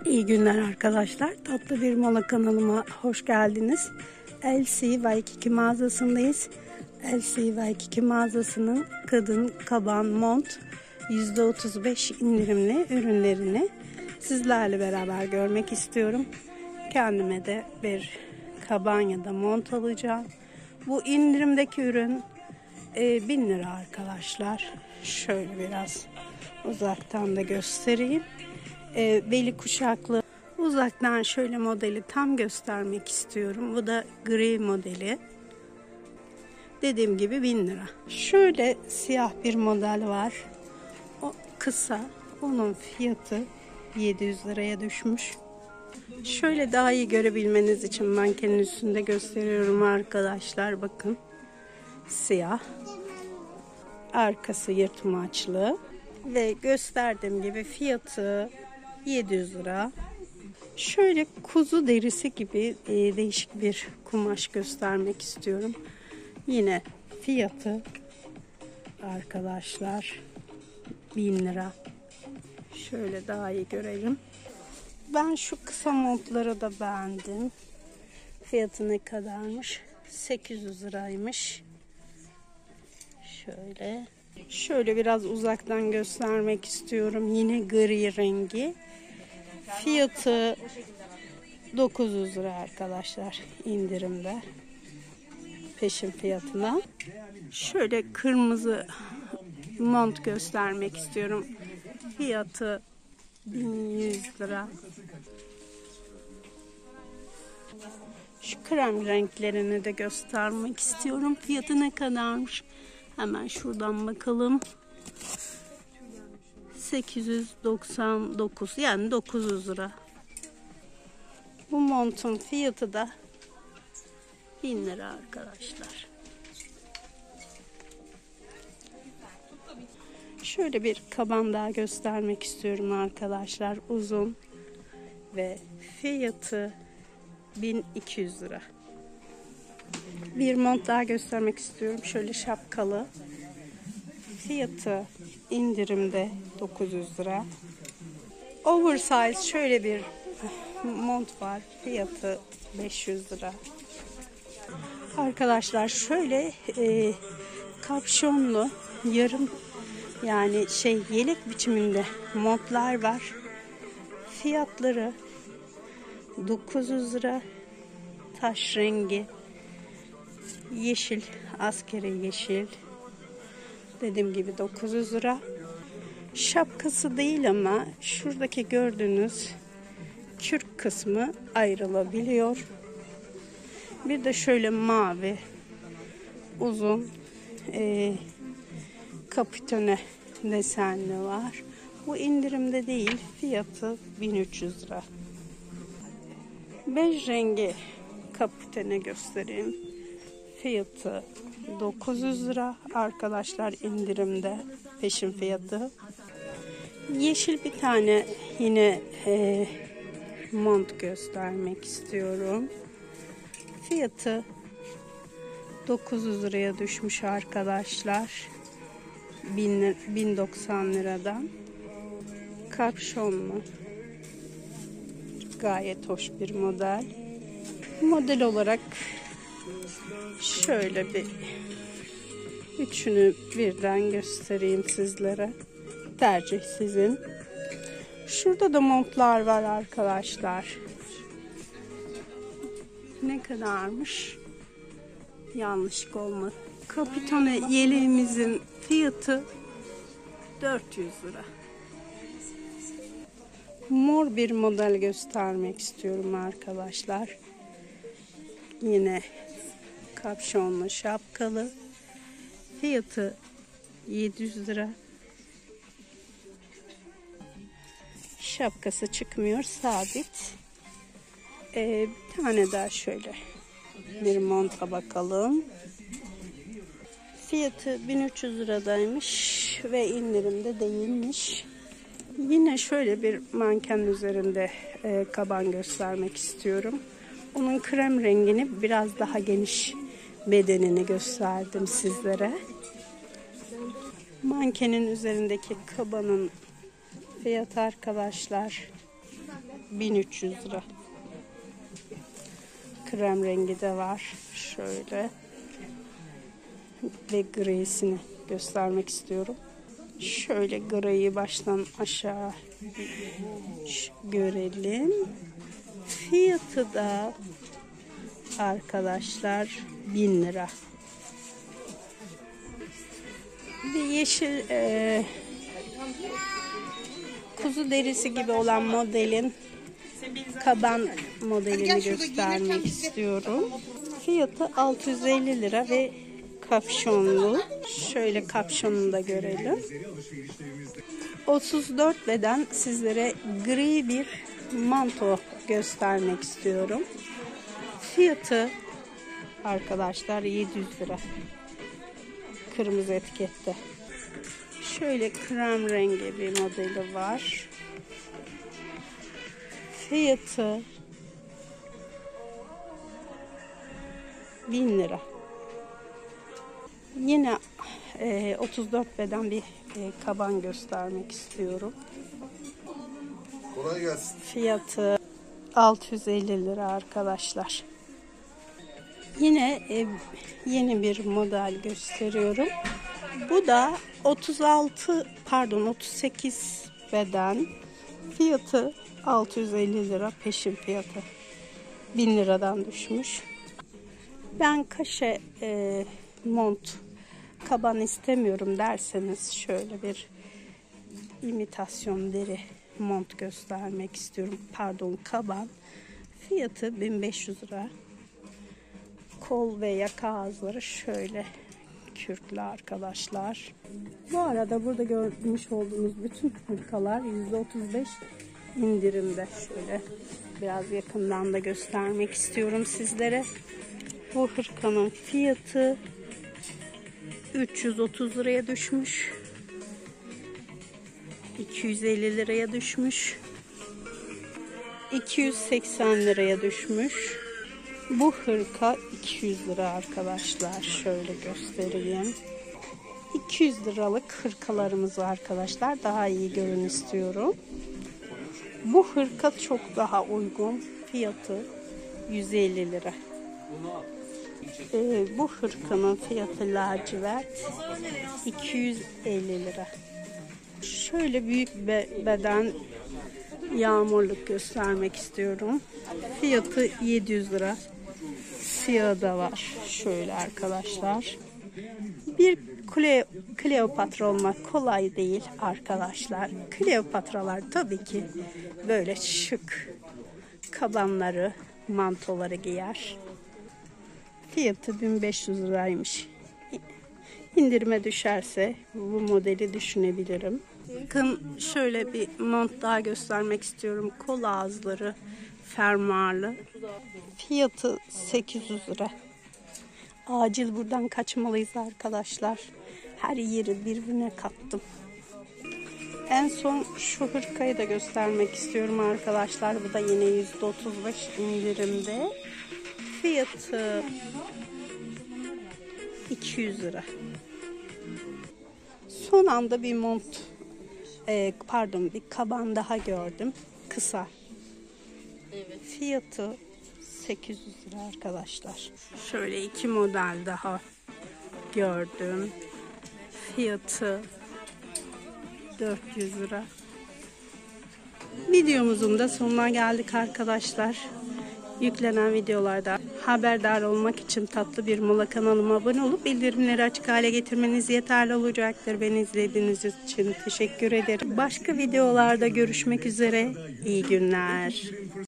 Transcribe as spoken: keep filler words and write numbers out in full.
İyi günler arkadaşlar. Tatlı Bir Mola kanalıma hoş geldiniz. L C Waikiki mağazasındayız. L C Waikiki mağazasının kadın kaban mont yüzde otuz beş indirimli ürünlerini sizlerle beraber görmek istiyorum. Kendime de bir kaban ya da mont alacağım. Bu indirimdeki ürün e, bin lira arkadaşlar. Şöyle biraz uzaktan da göstereyim. E, beli kuşaklı. Uzaktan şöyle modeli tam göstermek istiyorum. Bu da gri modeli. Dediğim gibi bin lira. Şöyle siyah bir model var. O kısa. Onun fiyatı yedi yüz liraya düşmüş. Şöyle daha iyi görebilmeniz için mankenin üstünde gösteriyorum arkadaşlar. Bakın. Siyah. Arkası yırtmaçlı. Ve gösterdiğim gibi fiyatı yedi yüz lira. Şöyle kuzu derisi gibi e, değişik bir kumaş göstermek istiyorum. Yine fiyatı arkadaşlar bin lira. Şöyle daha iyi görelim. Ben şu kısa montları da beğendim. Fiyatı ne kadarmış? sekiz yüz liraymış. Şöyle. Şöyle biraz uzaktan göstermek istiyorum. Yine gri rengi. Fiyatı dokuz yüz lira arkadaşlar indirimde. Peşin fiyatına. Şöyle kırmızı mont göstermek istiyorum. Fiyatı bin yüz lira. Şu krem renklerini de göstermek istiyorum. Fiyatı ne kadarmış? Hemen şuradan bakalım. sekiz yüz doksan dokuz, yani dokuz yüz lira. Bu montun fiyatı da bin lira arkadaşlar. Şöyle bir kaban daha göstermek istiyorum arkadaşlar. Uzun ve fiyatı bin iki yüz lira. Bir mont daha göstermek istiyorum. Şöyle şapkalı. Fiyatı indirimde dokuz yüz lira. Oversize şöyle bir mont var. Fiyatı beş yüz lira. Arkadaşlar şöyle e, kapşonlu yarım yani şey yelek biçiminde montlar var. Fiyatları dokuz yüz lira. Taş rengi. Yeşil, askeri yeşil. Dediğim gibi dokuz yüz lira. Şapkası değil ama şuradaki gördüğünüz kürk kısmı ayrılabiliyor. Bir de şöyle mavi uzun e, kapitone desenli var. Bu indirimde değil. Fiyatı bin üç yüz lira. Bej rengi kapitone göstereyim. Fiyatı dokuz yüz lira arkadaşlar indirimde, peşin fiyatı. Yeşil bir tane yine e, mont göstermek istiyorum. Fiyatı dokuz yüz liraya düşmüş arkadaşlar. bin doksan liradan. Kapşonlu. Gayet hoş bir model. Model olarak şöyle bir üçünü birden göstereyim sizlere. Tercih sizin. Şurada da montlar var arkadaşlar. Ne kadarmış? Yanlışlık olmadı. Kapitone yeleğimizin fiyatı dört yüz lira. Mor bir model göstermek istiyorum arkadaşlar. Yine kapşonlu şapkalı. Fiyatı yedi yüz lira. Şapkası çıkmıyor, sabit. Ee, bir tane daha şöyle bir monta bakalım. Fiyatı bin üç yüz liradaymış ve indirimde değilmiş. Yine şöyle bir manken üzerinde e, kaban göstermek istiyorum. Onun krem rengini biraz daha geniş bedenini gösterdim sizlere. Mankenin üzerindeki kabanın fiyatı arkadaşlar bin üç yüz lira. Krem rengi de var. Şöyle. Ve grisini göstermek istiyorum. Şöyle griyi baştan aşağı görelim. Fiyatı da arkadaşlar bin lira. Bir yeşil e, kuzu derisi gibi olan modelin kaban modelini göstermek istiyorum. Fiyatı altı yüz elli lira ve kapşonlu. Şöyle kapşonunu da görelim. otuz dört beden sizlere gri bir manto göstermek istiyorum. Fiyatı arkadaşlar yedi yüz lira. Kırmızı etikette. Şöyle krem rengi bir modeli var. Fiyatı bin lira. Yine e, otuz dört beden bir e, kaban göstermek istiyorum. Kolay gelsin. Fiyatı altı yüz elli lira arkadaşlar. Yine e, yeni bir model gösteriyorum. Bu da otuz altı pardon otuz sekiz beden. Fiyatı altı yüz elli lira, peşin fiyatı bin liradan düşmüş. Ben kaşe e, mont kaban istemiyorum derseniz şöyle bir imitasyon deri mont göstermek istiyorum. Pardon, kaban. Fiyatı bin beş yüz lira. Kol ve yaka ağızları şöyle kürklü arkadaşlar. Bu arada burada görmüş olduğunuz bütün hırkalar yüzde otuz beş indirimde. Şöyle biraz yakından da göstermek istiyorum sizlere. Bu hırkanın fiyatı üç yüz otuz liraya düşmüş. iki yüz elli liraya düşmüş. iki yüz seksen liraya düşmüş. Bu hırka iki yüz lira arkadaşlar. Şöyle göstereyim. iki yüz liralık hırkalarımız var arkadaşlar. Daha iyi görün istiyorum. Bu hırka çok daha uygun. Fiyatı yüz elli lira. Ee, bu hırkanın fiyatı lacivert iki yüz elli lira. Şöyle büyük be beden yağmurluk göstermek istiyorum. Fiyatı yedi yüz lira. Siyahı da var. Şöyle arkadaşlar. Bir Kleo, Kleopatra olmak kolay değil arkadaşlar. Kleopatralar tabii ki böyle şık kabanları, mantoları giyer. Fiyatı bin beş yüz liraymış. İndirime düşerse bu modeli düşünebilirim. Bakın şöyle bir mont daha göstermek istiyorum. Kol ağızları fermuarlı. Fiyatı sekiz yüz lira. Acil buradan kaçmalıyız arkadaşlar. Her yeri birbirine kattım. En son şu hırkayı da göstermek istiyorum arkadaşlar. Bu da yine yüzde otuz beş indirimde. Fiyatı iki yüz lira. Son anda bir mont e, pardon bir kaban daha gördüm. Kısa. Evet. Fiyatı sekiz yüz lira arkadaşlar. Şöyle iki model daha gördüm. Fiyatı dört yüz lira. Videomuzun da sonuna geldik arkadaşlar. Yüklenen videolarda haberdar olmak için Tatlı Bir Mola kanalıma abone olup bildirimleri açık hale getirmeniz yeterli olacaktır. Beni izlediğiniz için teşekkür ederim. Başka videolarda görüşmek üzere. İyi günler.